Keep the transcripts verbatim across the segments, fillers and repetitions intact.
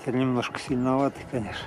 Ветер немножко сильноватый, конечно.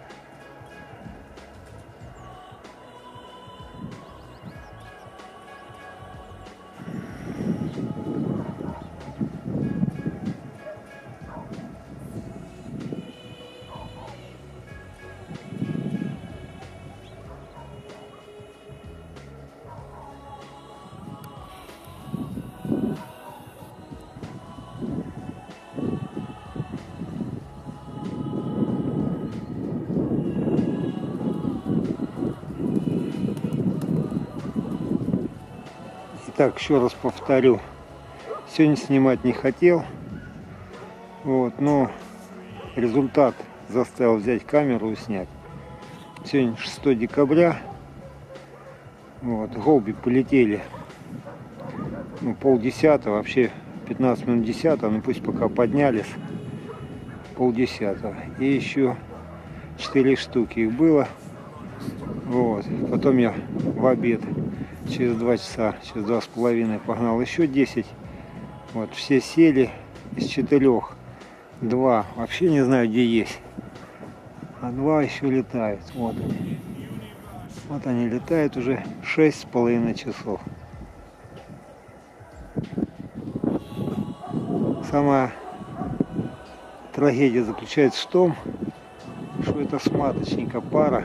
Так, еще раз повторю, сегодня снимать не хотел, вот, но результат заставил взять камеру и снять. Сегодня шестое декабря, вот, голуби полетели, ну, полдесятого, вообще пятнадцать минут десятого, ну пусть пока поднялись, полдесятого, и еще четыре штуки их было, вот, потом я в обед. Через два часа, через два с половиной погнал еще десять. Вот, все сели из четырех. Два вообще не знаю, где есть. А два еще летают. Вот они. Вот они летают уже шесть с половиной часов. Самая трагедия заключается в том, что это с маточника пара.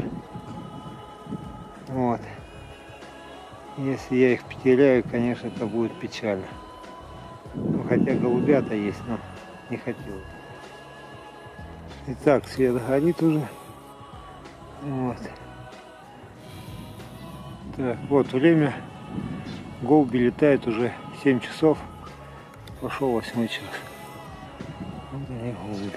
Вот. Если я их потеряю, конечно, это будет печально. Ну, хотя голубята есть, но не хотел. Итак, свет горит уже. Вот. Так, вот время. Голуби летают уже семь часов. Пошел восьмой час. Вот они, голуби.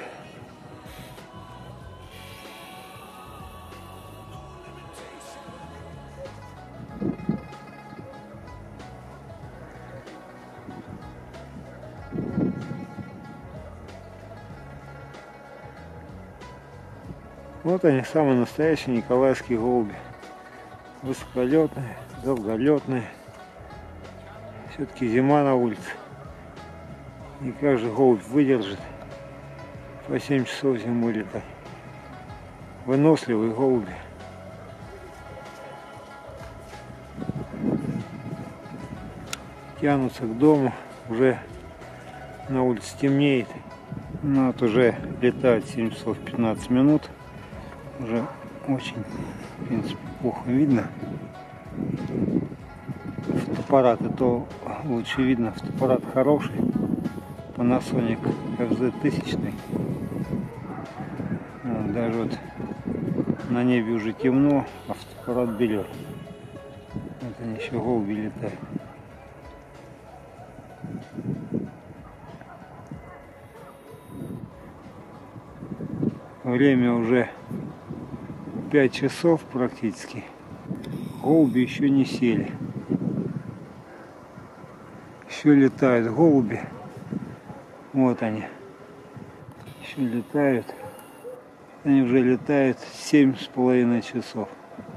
Вот они, самые настоящие николаевские голуби. Высоколетные, долголетные. Все-таки зима на улице. И как же голубь выдержит по семь часов зимой летать. Выносливые голуби. Тянутся к дому. Уже на улице темнеет. Ну вот уже летает семь часов пятнадцать минут. Уже очень, в принципе, плохо видно. Фотоаппараты то лучше видно. Фотоаппарат хороший. Panasonic эф зет тысяча. Даже вот на небе уже темно, а фотоаппарат берет. Вот они еще голуби летают. Время уже пять часов практически. Голуби еще не сели. Еще летают голуби. Вот они. Еще летают. Они уже летают семь с половиной часов.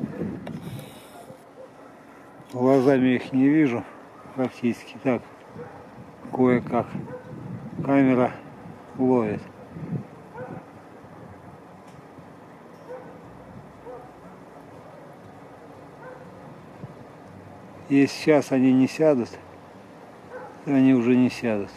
Глазами их не вижу практически. Так, кое-как камера ловит. Если сейчас они не сядут, то они уже не сядут.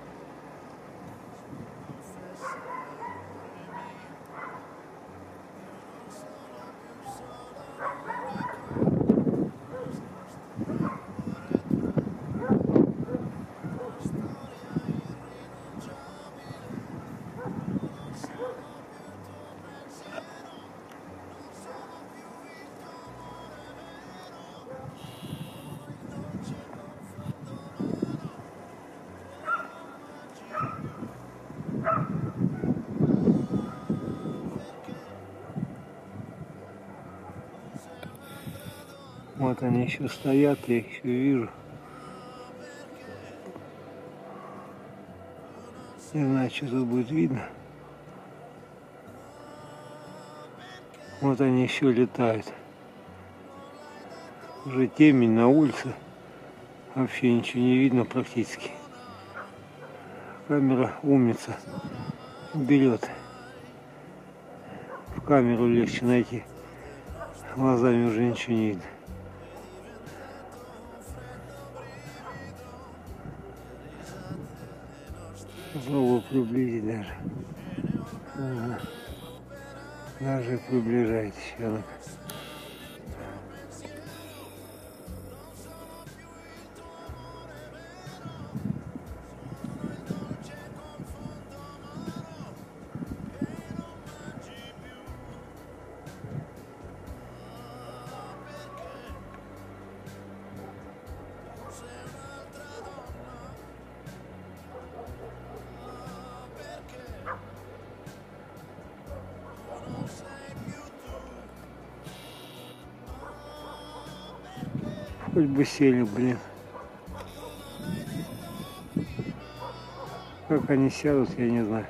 Вот они еще стоят, я их еще вижу. Не знаю, что тут будет видно. Вот они еще летают. Уже темень на улице. Вообще ничего не видно практически. Камера умница. Берет. камеру легче найти. Глазами уже ничего не видно. Попробую приблизить даже. Ага. Даже приближает щенок. Хоть бы сели, блин. Как они сядут, я не знаю.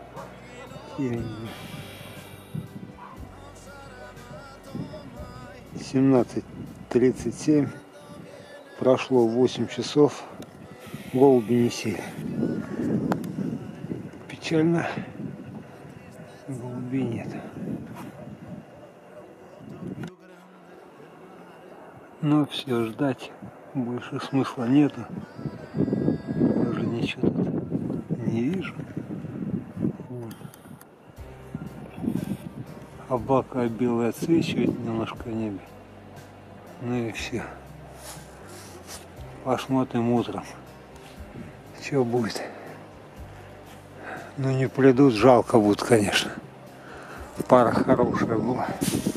семнадцать тридцать семь. Прошло восемь часов. Голуби не сели. Печально. Голубей нет. Но все, ждать больше смысла нету. Даже ничего тут не вижу. Вот. Облака белые отсвечивают немножко в небе. Ну и все. Посмотрим утром, что будет. Ну не придут, жалко будет, конечно. Пара хорошая была.